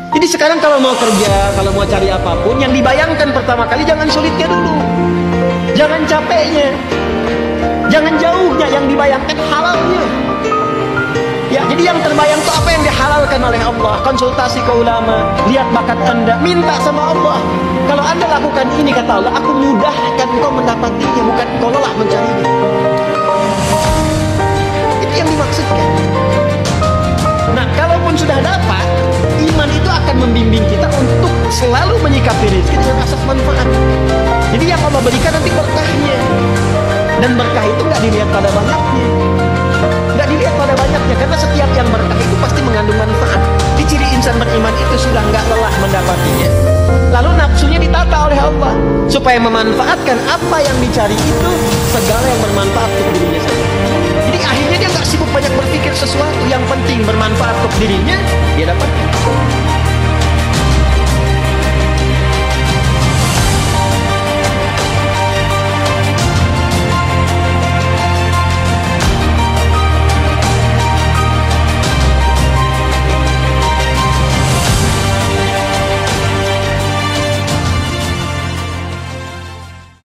Jadi sekarang kalau mau kerja, kalau mau cari apapun, yang dibayangkan pertama kali jangan sulitnya dulu, jangan capeknya, jangan jauhnya, yang dibayangkan halalnya. Ya, jadi yang terbayang itu apa yang dihalalkan oleh Allah. Konsultasi ke ulama, lihat bakat Anda, minta sama Allah. Kalau Anda lakukan ini, kata Allah, aku mudahkan engkau mendapatinya, bukan engkau lelah mencarinya. Itu yang dimaksudkan. Nah, kalaupun sudah dapat, iman itu akan membimbing kita untuk selalu menyikapi rezeki dengan asas manfaat. Jadi yang Allah berikan nanti berkahnya. Dan berkah itu nggak dilihat pada banyaknya, nggak dilihat pada banyaknya, karena setiap yang berkah itu pasti mengandung manfaat. Di ciri insan beriman itu sudah nggak lelah mendapatinya. Lalu nafsunya ditata oleh Allah supaya memanfaatkan apa yang dicari itu, segala yang bermanfaat untuk dirinya saja. Jadi akhirnya dia nggak sibuk banyak berpikir sesuatu, yang penting bermanfaat untuk dirinya, dia dapat.